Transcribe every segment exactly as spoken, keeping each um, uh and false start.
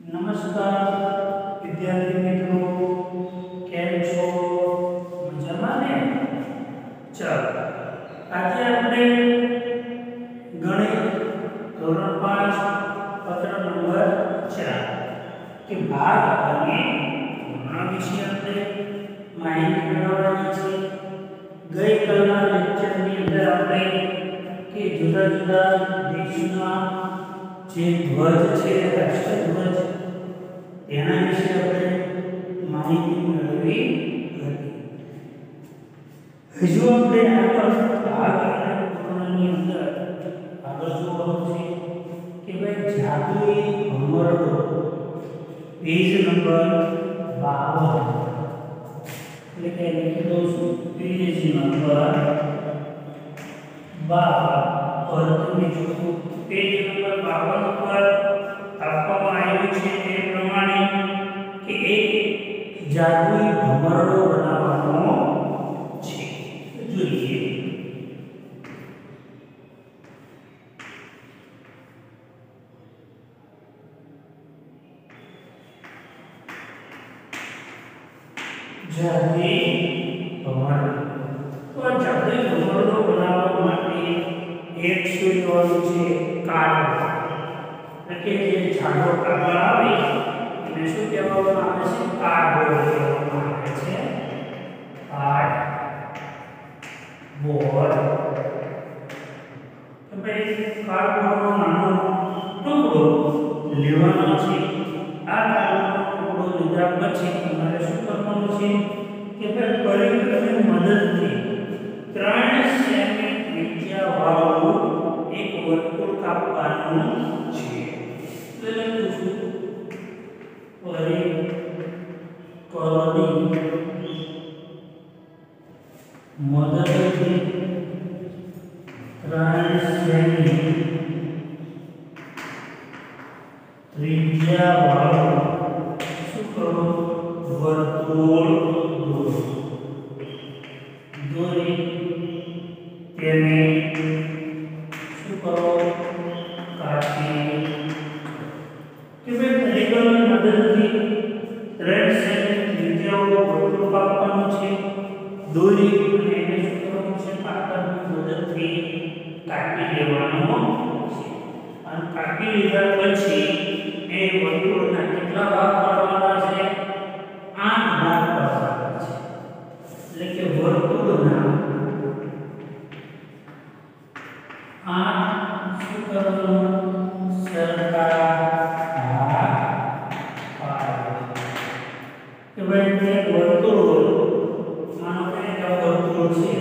નમસ્કાર વિદ્યાર્થી મિત્રો, કેમ છો? મજામાં ને? ચાલો આજે આપણે ગણિત ધોરણ પાંચ પત્ર નંબર ચાર કે ભાગ અને પૂર્ણ વિશે આપણે માહિતી મેળવવાની છે. ગઈ કાલના લેક્ચરની અંદર આપણે કે જુદા જુદા દેશોના જે ધ્વજ છે રાષ્ટ્રધ્વજ તેના વિશે આપણે માહિતી મેળવી હતી. હજુ આપણે આગળ ભાગ અને પૂર્ણની અંદર આગળ જોવાનું છે કે ભાઈ જાદુઈ ભમરડો પેજ નંબર બાવન એટલે કે લખી દઉં છું પેજ નંબર બાવન પર તમે જુઓ પેજ નંબર બાવન પર આપવામાં આવ્યું છે તે પ્રમાણે કે એક જાદુઈ ભમરડો બનાવવાનો છે. જોઈએ જાદુઈ ભમરડો. તો જાદુઈ ભમરડો બનાવવા માટે એક શું લેવાનું છે? કાગળ. એટલે જે જાડો કાગળ આવે એને શું કહેવામાં આવે છે? કાર્ડબોર્ડ કહેવામાં આવે છે. કાર્ડબોર્ડ. તો ભાઈ કાર્ડબોર્ડનો નાનો ટુકડો લેવાનો છે. આ કાર્ડબોર્ડનો ટુકડો લીધા પછી તમારે શું કરવાનું છે કે ભાઈ પરિઘની મદદથી ત્રણ સેમી ત્રિજ્યા વાળું એક વર્તુળ કાપવાનું છે. લખું છું પરિઘની મદદથી ત્રણ સેમી ત્રિજ્યા વાળું શું કરો? વર્તુળ દોરો. દોરી તેને શું કરો? કાપી. કે ભાઈ પરિઘની મદદથી ત્રણ સેમી ત્રિજ્યાવાળું વર્તુળ કાપવાનું છે. દોરી અને એને શું કરવાનું છે? કાતરની મદદથી કાપી લેવાનું છે. અને કાપી લીધા પછી એ વર્તુળના કેટલા ભાગ પાડવાના છે? આઠ ભાગ પાડવાના છે. એટલે કે વર્તુળના આઠ શું કરવાનું? સરખા ભાગ પાડવાના. કે ભાઈ એક વર્તુળ હોય, માનો કે એક વર્તુળ છે.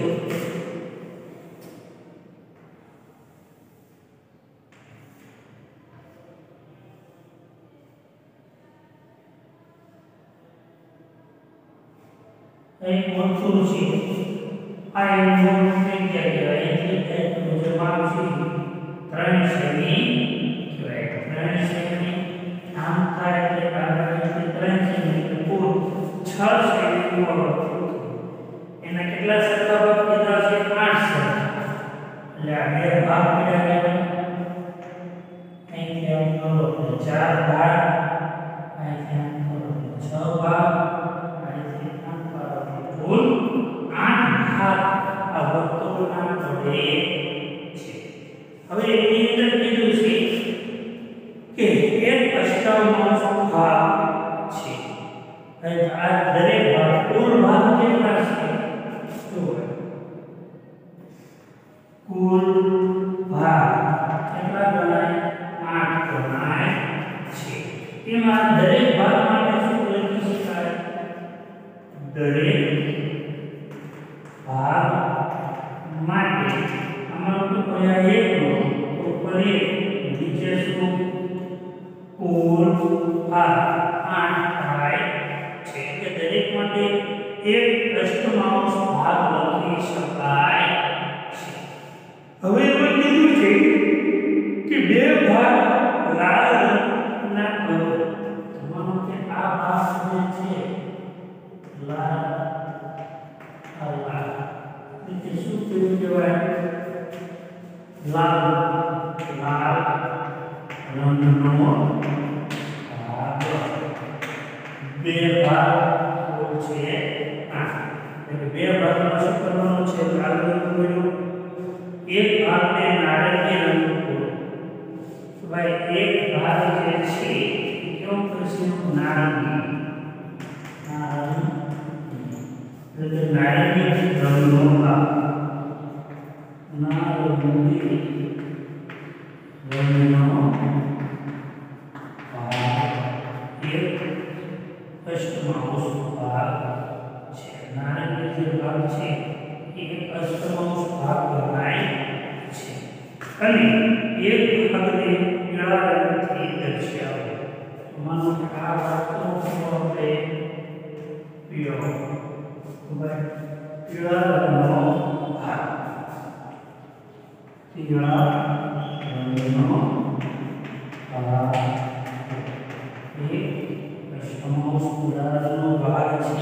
એક વર્તુળ છે. આ એક વર્તુળ થઈ ગયા એટલે એક મુજબ આવશે ત્રણ સેમી કહેવાય. ત્રણ સેમી આમ થાય એટલે કાગળથી ત્રણ સેમી એટલે કુલ છ સેમી નું વર્તુળ. એના કેટલા સરખા ભાગ કીધા છે? આઠ સરખા. એટલે આ બે ભાગ પડ્યા કહેવાય. અહીંથી આમ કરો એટલે ચાર ભાગ, અહીંથી આમ કરો એટલે છ ભાગ, અહીંથી આમ કરો એટલે કુલ આઠ ભાગ આ વર્તુળના પડે છે. હવે એની અંદર કીધું છે કે એક અષ્ટાવમાંશ ભાગ છે. હવે આ દરેક ભાગ કુલ ભાગ કેટલા છે? કુલ ભાગ કેટલા ગણાય? આઠ ગણાય છે. એમાં દરેક ભાગ માટે શું લખી શકાય? દરેક ભાગ માટે આમાં તો કયા એક નો ઉપર એક નીચે શું? કુલ ભાગ આઠ થાય છે. એટલે દરેક માટે એક અષ્ટમાંશ ભાગ લખી શકાય છે. હવે એમાં કીધું છે કે બે ભાગ લાલ રંગના કરો. માનો કે આ ભાગ જે છે લાલ, આ લાલ એટલે શું કેવું કહેવાય? લાલ લાલ રંગનો ભાગ શું કરવાનો છે લાલ રંગ કર્યો એક ભાગને નારંગી રંગ કર્યો તો ભાઈ એક ભાગ જે છે કેવો કરશે નારંગી નારંગી એટલે નારંગી રંગનો ભાગ નારંગી રંગનો अष्टमांश भाग છે નારંગી જે ભાગ છે એ અષ્ટમાંશ ભાગ ગણાય છે અને એક ભાગને પીળા રંગથી દર્શાવો માનો કે આ ભાગનો આપણે પીળો પીળા રંગનો ભાગ પીળા રંગનો ભાગ એ અષ્ટમાંશ પીળાનો ભાગ છે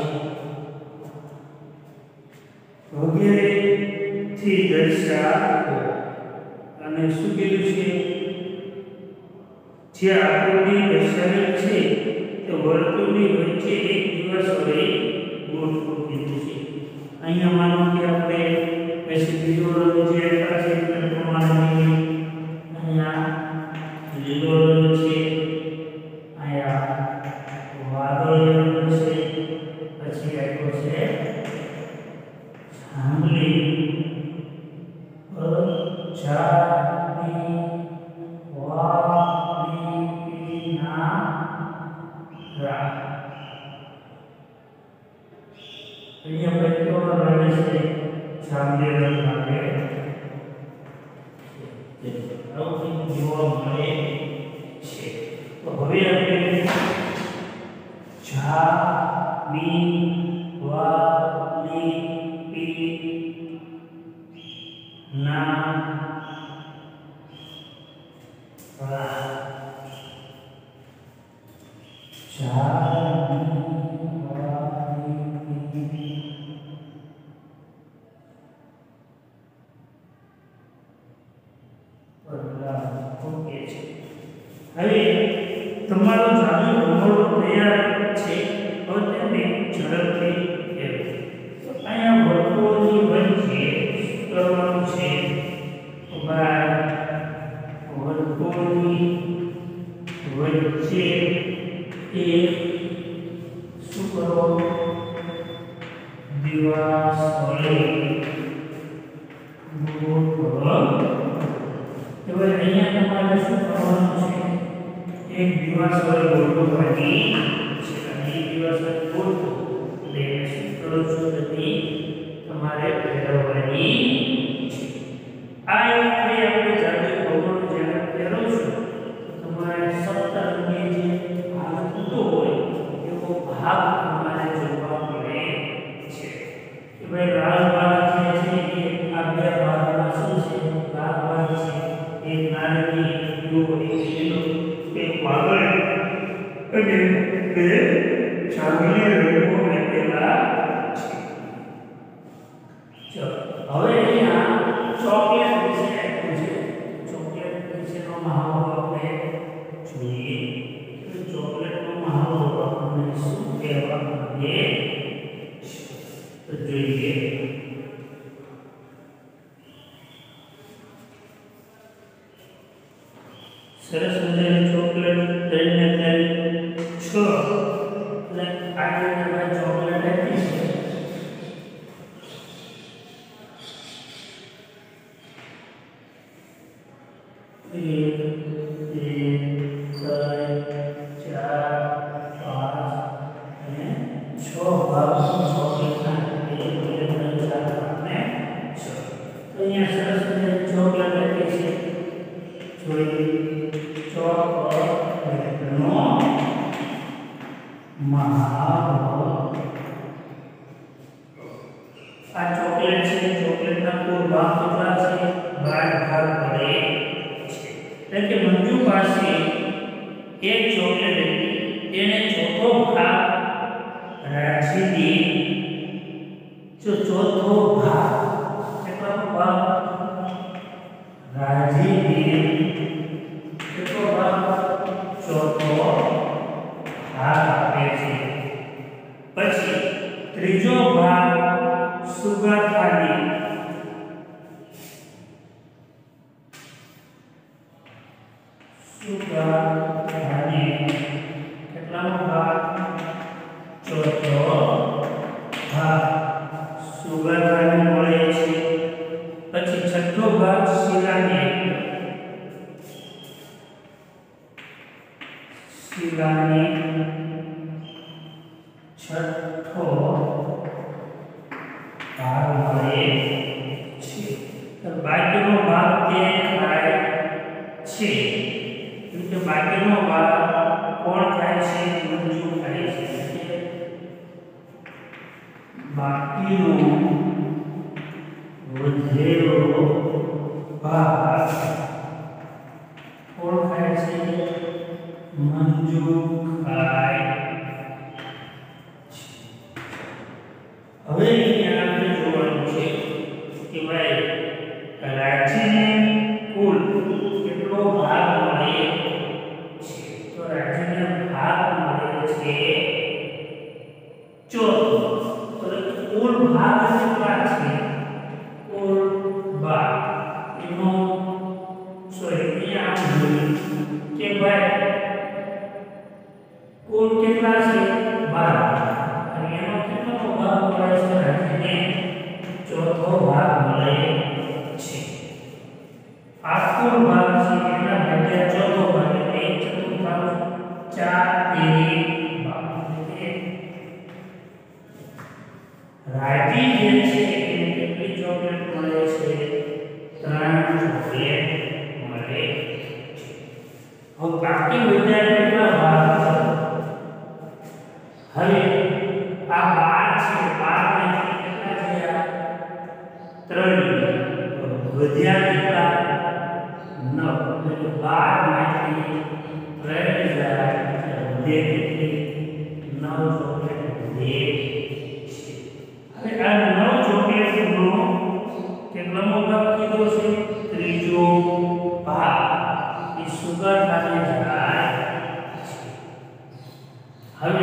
વગેરે થી દર્શાવો અને શું કીધું છે જે આકૃતિ દર્શાવેલ છે તે વર્તુળની વચ્ચે એક દિવસ વડે ગોઠવો કીધું છે અહીંયા માનો કે આપણે પછી બીજો રંગ જે આપ્યા છે તે પ્રમાણે અહીંયા લીલો રંગ છે અહીંયા વાદળી રંગ છે પછી આપ્યો છે જાંબલી જાંબલી વાદળી પીળા રા અહીંયા પર કેવો રંગ છે જાંબલી રંગ આવે છે આવું જોવા મળે છે તો હવે આપણે જા ની વા ની પી ના રા જા ની વા ની પી રા ઓકે છે હવે તમારો જાદુ રમતો તૈયાર છે હવે તેને ઝડપથી ફેરવો તો અહીંયા વર્તુળની વચ્ચે કરવાનું છે તો ભાઈ વર્તુળની વચ્ચે એક શું કરો દિવસ વડે ગોઠવો હવે અહીંયા તમારે શું કરવાનું છે એક દિવસ વડે ગોઠવવાની છે અને એક દિવસ વડે ગોઠવો એટલે શું કરો છો તે તમારે ફેરવવાની છે આ એક થઈ આપણે જાતે ભૌગોળ જ્યારે ફેરવશું તમારે સપ્તરંગી જે ભાગ થતો હોય એવો ભાગ તમારે જોવા મળે છે કે ભાઈ લાલ ભાગ જે છે એ આ બે ભાગમાં શું છે લાલ ભાગ છે એક નારંગી પીળો એક લીલો એક વાદળી અને બે જાંબલી રંગો આપેલા છે હવે અહીંયા ચોકલેટ વિશે આપ્યું છે ચોકલેટ વિશેનો મહાવરો આપણે જોઈએ તો ચોકલેટનો મહાવરો આપણને શું કહેવા માંગે તો જોઈએ સરસ મજાની ચોકલેટ ત્રણ ને ત્રણ છ એટલે આગળ ભાઈ ચોકલેટ આપી છે એક બે ત્રણ ચાર પાંચ અને છ ભાગ ચોકલેટના એક બે ત્રણ ચાર અને છ તો અહીંયા સરસ મજાની ચોકલેટ આપી છે જોઈએ ચોકલેટનો મહાવરો આ ચોકલેટ છે ચોકલેટના કુલ ભાગ કેટલા છે બાર ભાગ પડે છે એટલે કે મંજુ પાસે એક ચોકલેટ હતી તેને ચોથો ભાગ રાજ્યની જો ચોથો ભાગ કેટલો ભાગ રાજ્યની કેટલો ભાગ ચોથો ભાગ આપે છે પછી ત્રીજો ભાગ સુગા સુગંધાને મળે છે. પછી છઠ્ઠો ભાગ શિલાને શિલાને છઠ્ઠો ભાગ મળે છે. તો બાકીનો ભાગ તે થાય છે. એટલે બાકીનો ભાગ કોણ થાય છે? મંજૂર થાય છે. બાકીનો વધેલો ભાગ કોણ થાય છે? મંજૂર થાય છે. હવે અહીંયા આપણે જોવાનું છે કે ભાઈ રાજ્યને કુલ કેટલો ભાગ મળે છે. તો રાજ્યને ભાગ મળે છે ચોથો. તો કુલ ભાગ કેટલા છે? કુલ ભાગ એનો સોરી અહીંયા આપણે કે ભાઈ કુલ કેટલા છે? બાર. અને એનો કેટલો ભાગ મળે છે? રાજ્યને ચોથો ભાગ મળે છે. આ કુલ ભાગ છે એના ભાગ્યા ચોથો ભાગ એટલે એક ચતુર્થાંશ ચાર તેરી ભાગ. એટલે રાજી જે છે એને કેટલી ચોકલેટ મળે છે? ત્રણ ચોકલેટ મળે છે. હવે બાકી વધ્યા કેટલા ભાગ છે? હવે આ બાર છે, બાર માંથી કેટલા થયા? ત્રણ. વધ્યા કેટલા? નવ. એટલે બાર માંથી ત્રણ જાય એટલે વધે કેટલી? નવ ચોકલેટ વધે છે. હવે આ નવ ચોકલેટનો કેટલામો ભાગ કીધો છે? ત્રીજો ભાગ. એ સુગંધાને જાય છે. હવે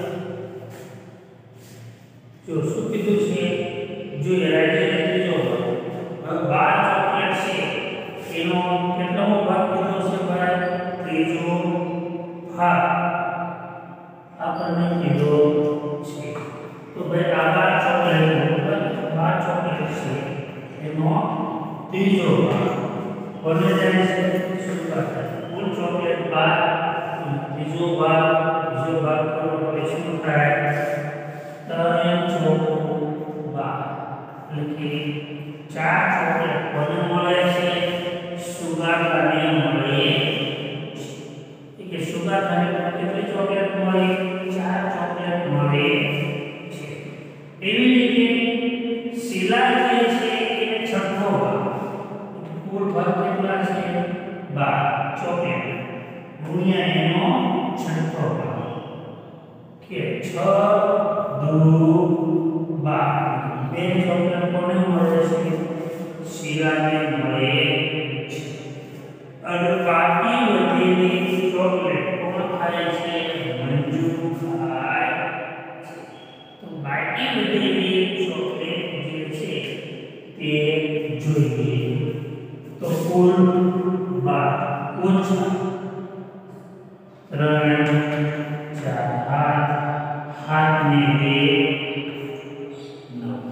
જો શું કીધું છે? જો રાજ્યને ત્રીજો ભાગ. હવે બાર ચોકલેટ છે એનો કેટલામો ભાગ કીધો છે ભાઈ? ત્રીજો ભાગ આપણને કીધો છે. તો ભાઈ આ બાર ચોકલેટ બાર ચોકલેટ છે એનો ત્રીજો ભાગ કોને જાય છે? સુગંધાને. કુલ ચોકલેટ બાર, ત્રીજો ભાગ ત્રીજો ભાગ કરવો એટલે શું થાય? ત્રણ ચોક બાર. એટલે કે ચાર ચોકલેટ કોને મળે છે? સુગંધાને મળે છે. કે સુગંધાને કેટલી ચોકલેટ મળી? ચાર ચોકલેટ મળે છે. એવી રીતે શિલા જે છે એને છઠ્ઠો ભાગ. કુલ ભાગ કેટલા છે? બાર ચોકલેટ ગુણ્યા એનો છઠ્ઠો ભાગ કે છ દુ બાર. બે ચોકલેટ કોને મળે છે? શિલાને મળે છે. અને બાકી વધેલી ચોકલેટ કોણ થાય છે? મંજૂર થાય છે. તો બાકી વધેલી ચોકલેટ જે છે તે જોઈએ. તો કુલ બાર ઓછા ત્રણ ચાર હાથ હાથને બે નવ.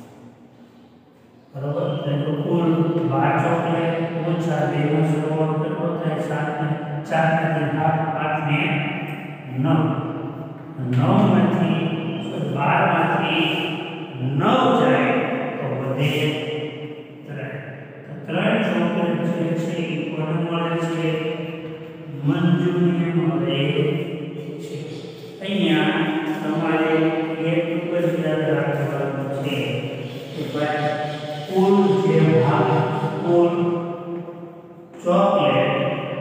બરોબર. તો કુલ બાર ચોકલેટ ઓછા બે નો સરવાળો કેટલો થાય? સાત ને ચાર ને આઠ, આઠ ને નવ. નવ માંથી બાર માંથી નવ જાય તો વધે ત્રણ. ત્રણ ચોકલેટ જે છે એ કોને મળે છે? મંજૂરને મળે છે. અહીંયા તમારે એક જ યાદ રાખવાનું છે કે ભાઈ કુલ જે ભાગ કુલ ચોકલેટ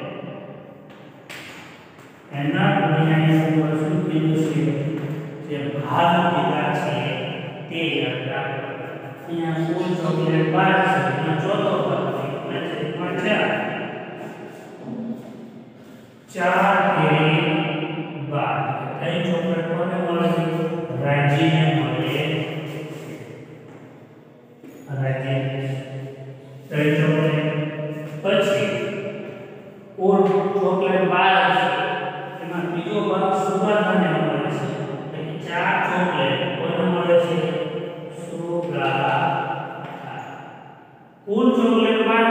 એના ગુણ્યા શું કીધું છે? જે ભાગ કીધા છે તે યાદ રાખવાનું. અહીંયા કુલ ચોકલેટ બાર છે એનો ચોથો ભાગ ચાર. ચાર તેરી બાર. ત્રણ ચોકલેટ કોને મળે છે? રાજ્યને મળે. રાજ્ય ત્રણ ચોકલેટ. પછી કુલ ચોકલેટ બાર છે એમાં બીજો ભાગ સુગંધાને મળે છે. એટલે ચાર ચોકલેટ કોને મળે છે? સુગંધાને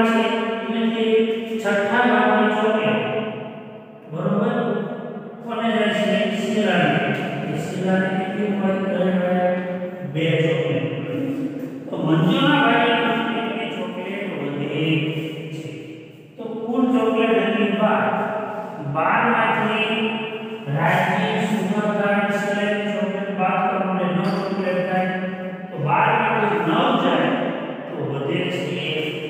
છે એનાથી છઠ્ઠા ભાગની ચોકલેટ બરોબર કોને જાય છે શિલાને એ શિલાને કેટલી મળે કહેવાય બે ચોકલેટ તો મંજુના ભાઈ કેટલી ચોકલેટ વધે છે તો કુલ ચોકલેટ હતી બાર બાર માંથી રાજ્ય સુગરકાંડ સિલેક્ટ ચોકલેટ બાદ કરવાને નવ ચોકલેટ થાય તો બાર માંથી નવ જાય તો વધે છે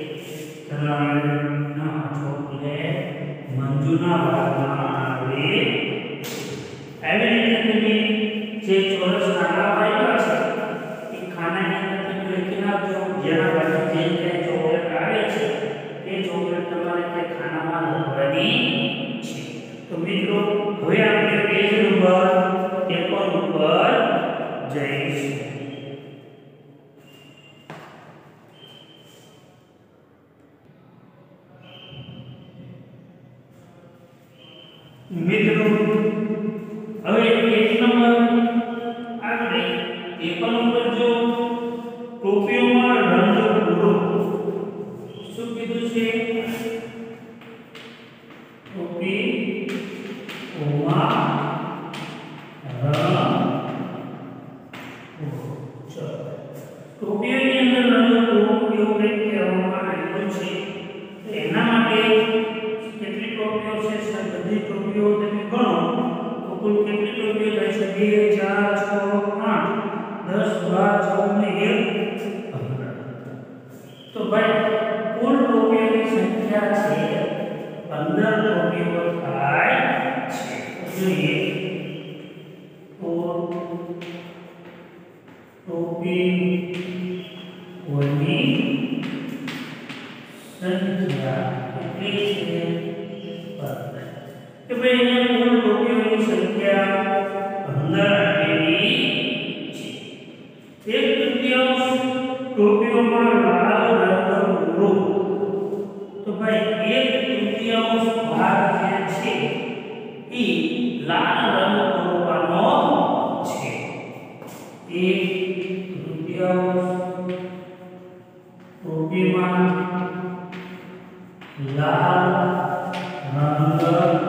ત્રણ ચોકલેટ મંજુના ભાગમાં આવે એવી રીતે તમે જે ચોરસ ખાના પાડ્યા છે એ ખાનાની અંદર તમે લખી નાખજો જેના બાજુ જે જે ચોકલેટ આવે છે તે ચોકલેટ તમારે તે ખાનામાં લખવાની છે તો મિત્રો હવે આપણે પેજ નંબર ત્રેપન ઉપર જઈશું મિત્રો હવે એક નંબર આપણે ત્રેપન ઉપર જો ટોપીઓમાં રંગ પૂરો શું કીધું છે ટોપી ઓમાં રંગ પૂરો ચલો ટોપીઓની અંદર રંગ પૂરો એવું કંઈક કહેવામાં આવ્યું છે તો એના માટે કેટલી ટોપીઓ છે બધી ટોપીઓ તમે ગણો તો કુલ કેટલી ટોપીઓ થાય છે બે ચાર છ આઠ દસ બાર ચૌદ ને એક તો ભાઈ કુલ ટોપીઓની સંખ્યા છે પંદર ટોપીઓ થાય છે જોઈએ તો ટોપીઓની સંખ્યા કેટલી છે કે ભાઈ અહીંયા કુલ ટોપીઓની સંખ્યા પંદર આપેલી છે એક તૃતીયાંશ ટોપીઓમાં લાલ રંગ પૂરો તો ભાઈ એક તૃતીયાંશ ભાગ જે છે એ લાલ રંગ પૂરવાનો છે એક તૃતીયાંશ ટોપીમાં લાલ રંગ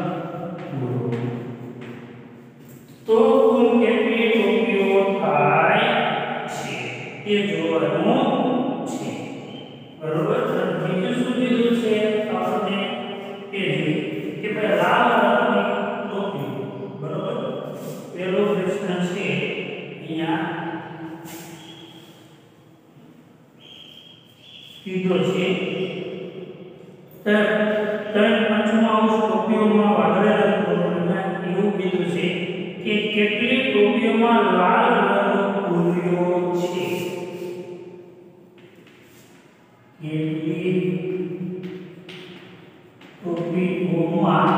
તો કુલ કેટલી ટોપીઓ થાય છે તે જોવાનું છે બરોબર બીજું શું કીધું છે આપણને તે જોઈએ કે ભાઈ લાલ રંગની ટોપી બરોબર પહેલો પ્રશ્ન છે અહીંયા કીધો છે ત્રણ પંચમાંશ ટોપીઓમાં વાદળી રંગ પૂરવામાં એવું કીધું છે કે કેટલી ટોપીઓમાં લાલ રંગ પૂર્યો છે કેટલી ટોપીઓમાં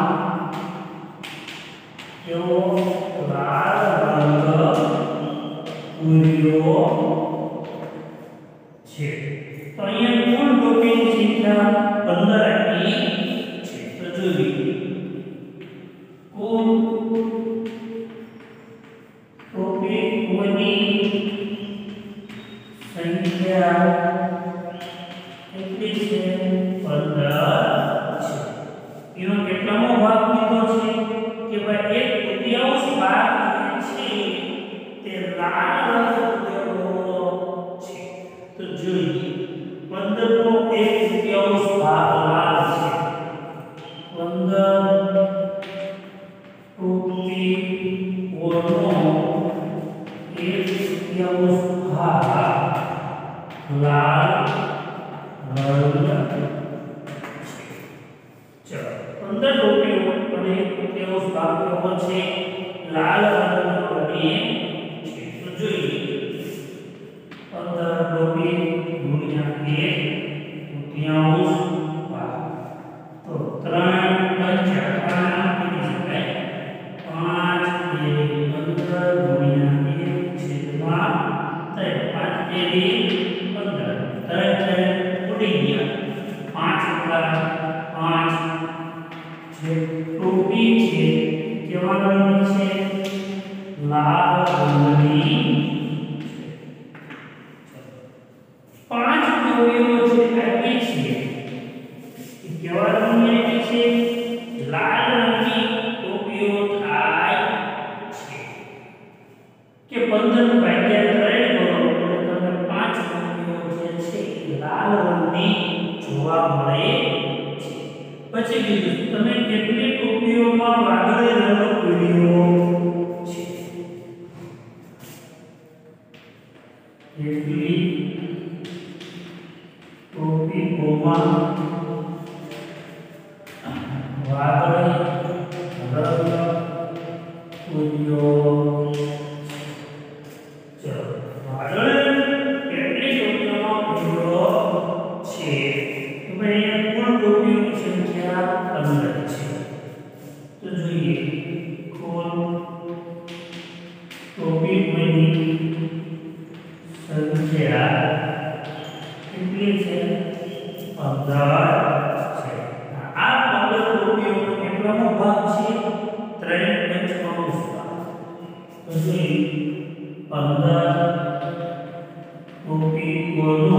કેવો લાલ રંગ પૂર્યો છે તો અહીંયા કુલ ટોપીની સંખ્યા પંદર આપી છે તો જોઈએ કુલ ટોપીઓની સંખ્યા કેટલી છે પંદર છે એનો કેટલામો ભાગ કીધો છે કે ભાઈ એક તૃતીયાંશ ભાગ છે તે લાલ રંગ પૂરેલો છે તો જોઈએ પંદર નો એક તૃતીયાંશ ભાગ લાલ છે પંદર ટોપીઓનો એક તૃતીયાંશ ભાગ લાલ રંગ છે ચલો પંદર ટોપીઓ અને એક તૃતીયાંશ ભાગ કેવો છે લાલ રંગનો બને છે તો જોઈએ પંદર ટોપી ગુણ્યા એક તૃતીયાંશ ભાગ તો ત્રણ પંચા પાંચ કરી શકાય પાંચ એ પંદર ગુણ્યા એક છેદમાં ત્રણ પાંચ તેરી પંદર ત્રણ ત્રણ ઉડી ગયા પાંચ વાર પાંચ જે ટોપી છે કેવા રંગની છે લાલ રંગની પાંચ ટોપીઓ છે આપી છે કેવા રંગની આપી છે? લાલ રંગની ટોપીઓ થાય છે. કે પંદર ભાગ્યા ત્રણ કરો એટલે તમને પાંચ ટોપીઓ જે છે એ લાલ રંગની જોવા મળે છે. પછી કીધું તમે કેટલી ટોપીઓમાં વાદળી રંગ પૂર્યો છે? કેટલી ટોપીઓમાં વાદળી રંગ પૂર્યો? ચલો વાદળી કેટલી ટોપીઓમાં પૂર્યો છે? તો ભાઈ અહીંયા કુલ ટોપીઓની સંખ્યા પંદર છે. તો જોઈએ કુલ ટોપીઓની સંખ્યા કેટલી છે? પંદર છે. આ પંદર ટોપીઓનો કેટલામો ભાગ છે? ત્રણ પંચમાંશ ભાગ. તો જોઈએ પંદર ટોપીઓનો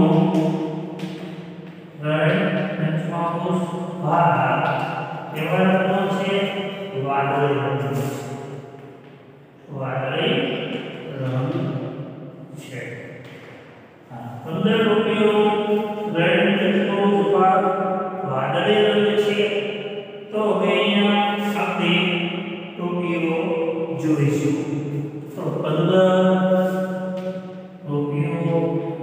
ત્રણ પંચમાંશ ભાગ કેવા રંગનો છે? વાદળી રંગનો છે. વાદળી રંગ છે. હા, પંદર ટોપીઓનો ત્રણ પંચમાંશ ભાગ વાદળી રંગ છે. તો હવે અહીંયા આપણે ટોપીઓ જોઈશું. તો પંદર ટોપીઓ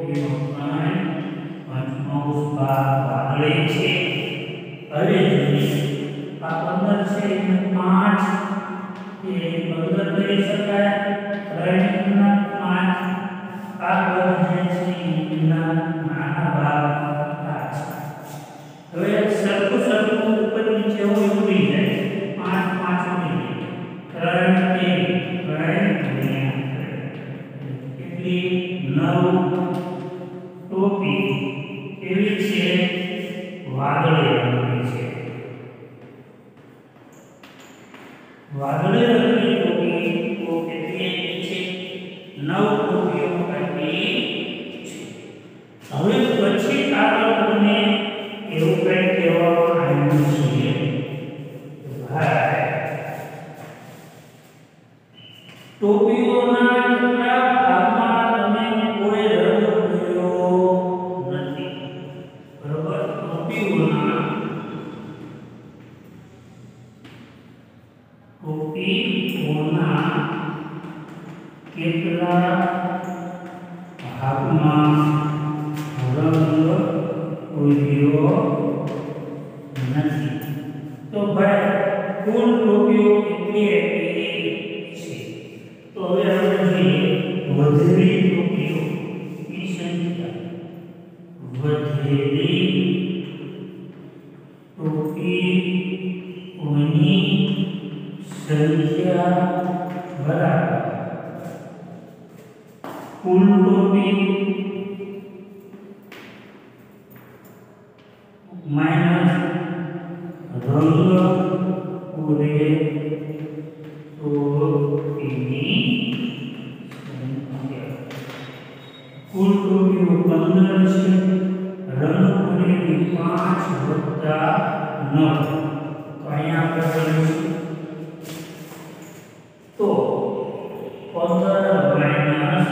પંચમાંશ ભાગ વાદળી છે. હવે જોઈએ આ પંદર છે એને પાંચ એ પંદર કરી શકાય. ત્રણ ના પાંચ આ પદ જે છે એના નાના ભાગ પાંચ. હવે સરખું સરખું ઉપર નીચે હોય ઉડી જાય. પાંચ પાંચ ઉડી જાય. ત્રણ એક ત્રણ કેટલી? નવ ટોપી કેવી છે? વાદળી રંગની છે. વાદળી રંગની ટોપી તો કેટલી આપી છે? નવ ટોપીઓ આપી છે. હવે પછી આગળ તમને એવું કંઈક કહેવામાં આવ્યું છે ભાઈ ટોપીઓના કેટલા ભાગમાં તમે કોઈ રંગ પૂર્યો નથી? બરોબર. ટોપીઓના ટોપીઓના કેટલા ભાગમાં રંગ પૂર્યો નથી? તો ભાઈ કુલ ટોપીઓ કેટલી આપી છે? તો હવે આપણે જોઈએ વધેલી ટોપીઓની સંખ્યા. વધેલી ટોપીઓની સંખ્યા બરાબર કુલ ટોપી માઈનસ રંગ પૂરે ટોપીની સંખ્યા. કુલ ટોપીઓ પંદર છે. રંગ પૂરેની પાંચ વત્તા નવ. તો અહીંયા આપણે કરીશું તો પંદર માઈનસ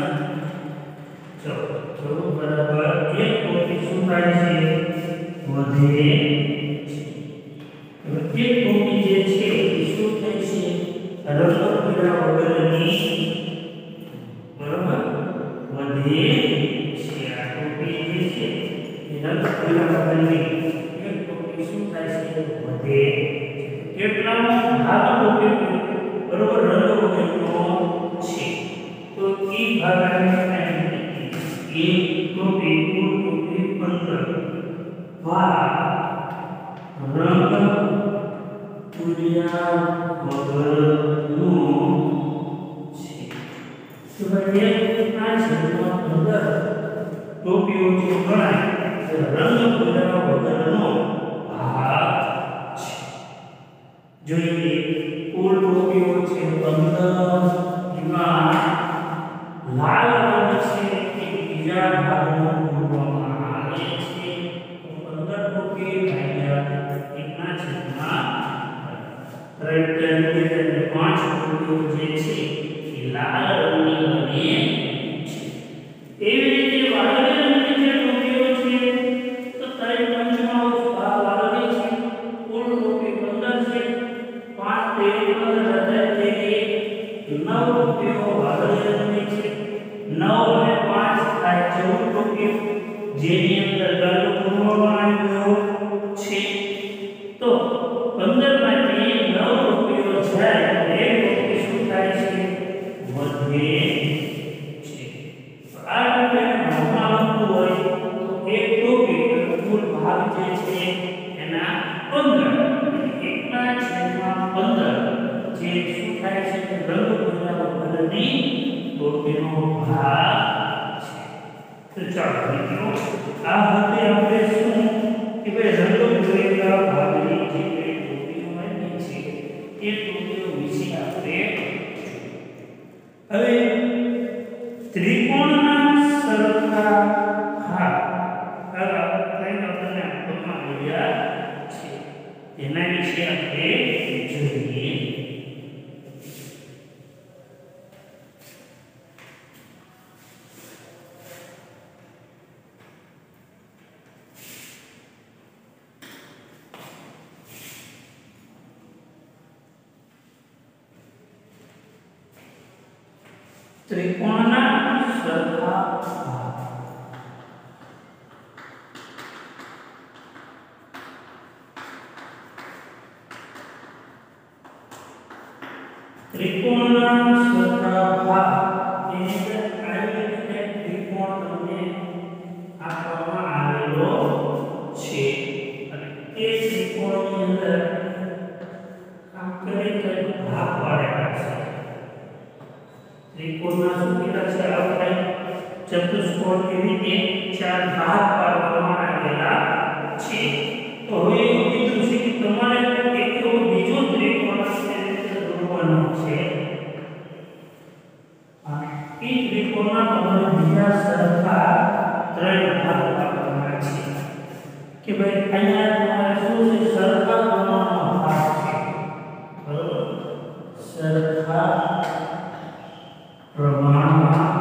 ચૌદ બરાબર એક ટોપી શું થાય છે? વધે છે. એક ટોપી જે છે એ શું થાય છે? રંગ પૂર્યા વગરની બરાબર વધે છે. આ ટોપી જે છે એ રંગ પૂર્યા વગરની એક ટોપી શું થાય છે? વધે છે. કેટલાનો ભાગ ટોપી બરોબર રંગ વગરનો છે? તો એ ભાગ આપણે એક ટોપી કુલ ટોપી પંદર ભાગ રંગ પૂર્યા વગરનો છે. તો ભાઈ એક આ છેદમાં પંદર ટોપીઓ જે ગણાય તે રંગ પૂર્યા વગરનો ભાગ છે. જોઈએ કુલ ટોપીઓ છે પંદર. એમાં લાલ રંગ છે એ બીજા ભાગમાં પૂરવામાં આવે છે. તો પંદર ટોપી ભાગ્યા જેની અંદર દાખલો પૂરવામાં આવ્યો છે તો પંદર માંથી નવ રૂપિયો જાય તો એક રૂપિયો શું થાય છે વધે છે તો આ રૂપિયાને ભાગમાં લખવું હોય તો એક રૂપિયો કુલ ભાગ જે છે એના પંદર એક ના છેદમાં પંદર જે શું થાય છે કે રંગ પૂર્ણના બદલની રૂપિયાનો ભાગ છે તો ચાલો મિત્રો આ હતી આપણે શું કે ભાઈ રંગ પૂર્ણના ભાગની જે રૂપિયો હોય છે એ રૂપિયો વિશે આપણે હવે ત્રિકોણના સરખા ભાગ આ આપણે આપણને આપવામાં આવ્યા છે તેના વિશે આપણે જોઈએ ત્રિકોણના સરખા ભાગ ત્રિકોણના સરખા ભાગ એની અંદર આવી રીતે ત્રિકોણ તમને આપવામાં આવેલો છે અને તે ત્રિકોણની અંદર આમ કરી કરી ભાગ પાડેલા છે ત્રિકોણના શું કેટલા છે આપણે ચતુષ્કોણ કેવી રીતે ચાર ભાગ પાડવામાં આવેલા છે તો હવે એવું કીધું છે કે તમારે એક એવો બીજો ત્રિકોણ દોરવાનો છે એ ત્રિકોણના તમારે બીજા સરખા ત્રણ ભાગ પાડવાના છે કે ભાઈ અહીંયા તમારે શું છે સરખા પ્રમાણનો ભાગ છે બરોબર સરખા પ્રમાણમાં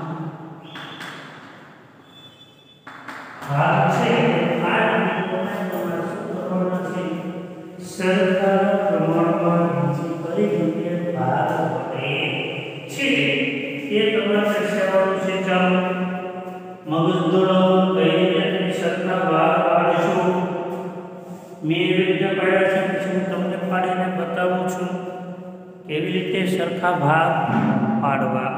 ભાગ છે આ ત્રિકોણને તમારે શું કરવાનો છે સરખા પ્રમાણમાં બીજી કઈ રીતે ભાગ પડે છે એ તમારે દર્શાવવાનું છે ચાલો મગજ દોડો કઈ રીતે તમે સરખા ભાગ પાડશો મેં એવી રીતે પાડ્યા છે પછી હું તમને પાડીને બતાવું છું કેવી રીતે સરખા ભાગ પાડવા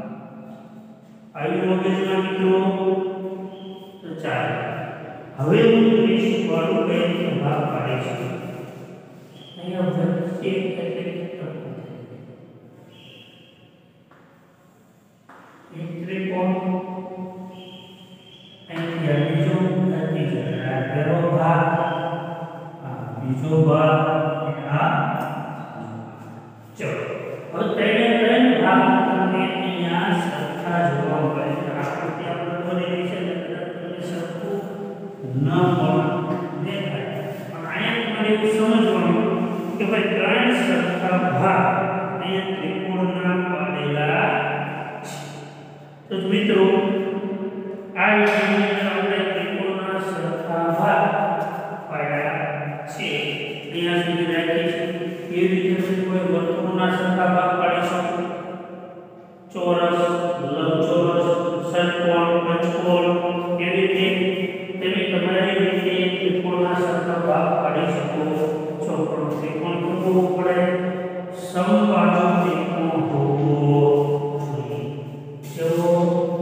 આવી મગજમાં મિત્રો તો ચાલો હવે હું વીસ વાળું કઈ રીતે ભાગ પાડીશ અહીંયા વચ્ચે એટલે એક ત્રિકોણ અહીંયા બીજો ત્રીજો આ પહેલો ભાગ આ બીજો ભાગ આ ચલો હવે ત્રણે ત્રણ ભાગ તમને અહીંયા સરખા જોવા મળે છે આકૃતિ આપણે દોરેલી છે એટલે કદાચ તમને સરખું ન પણ દેખાય પણ અહીંયા તમારે એવું સમજવાનું કે ભાઈ ત્રણ સરખા ભાગ અહીંયા ત્રિકોણના પાડેલા છે તો મિત્રો આ વિડિયોની અંદર આપણે ત્રિકોણના સરખા ભાગ પાડ્યા છે અહીંયા સુધી રાખી છે કેવી રીતે કોઈ વર્તુળના સરખા ભાગ પાડી શકો ચોરસ લંબચોરસ ષટકોણ પંચકોણ કેવી રીતે તમે તમારી રીતે ત્રિકોણના સરખા ભાગ પાડી શકો છો પણ ત્રિકોણ કેવું હોવું પડે સમબાજુ ત્રિકોણ હોવો જોઈએ જો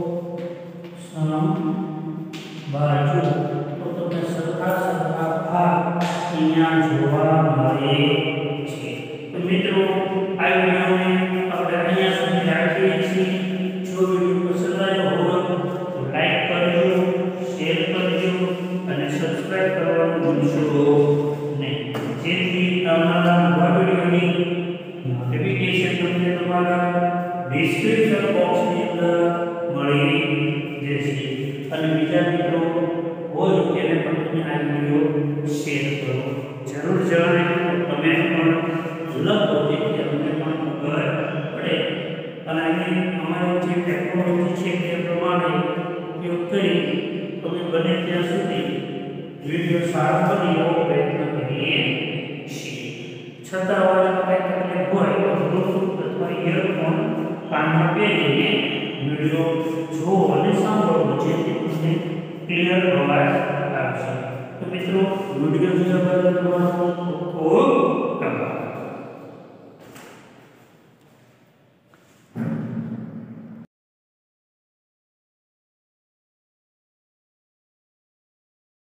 સમબાજુ તો તમને સરખા સરખા ભાગ અહીંયા જોવા મળે છે તો મિત્રો આ વિડિયોને આપણે અહીંયા સુધી રાખીએ છીએ જો વિડિયો પસંદ આવ્યો હોય તો લાઈક કરજો શેર કરજો અને સબસ્ક્રાઇબ કરવાનું ભૂલશો નહીં જેથી અમારા નવા વિડિયોની નોટિફિકેશન તમને તમારા ડિસ્ક્રિપ્શન બોક્સની અંદર મળી જશે અને બીજા મિત્રો હોય તેને પણ તમે આ વિડિયો શેર કરો જરૂર જણાવો કમેન્ટ પણ લખો જેથી અમને પણ ખબર પડે અને અહીં અમારી જે ટેકનોલોજી છે તે પ્રમાણે ઉપયોગ કરી તમે બને ત્યાં સુધી વિડિયો સારો બની એવો પ્રયત્ન કરીએ છીએ છતાં અવાજમાં કંઈ તકલીફ હોય તો બ્લૂટૂથ અથવા ઇયરફોન કાનમાં પહેરીને વિડિયો જુઓ અને સાંભળો જેથી તમને ક્લિયર અવાજ આવશે. તો મિત્રો વિડિયો જોયા બાદ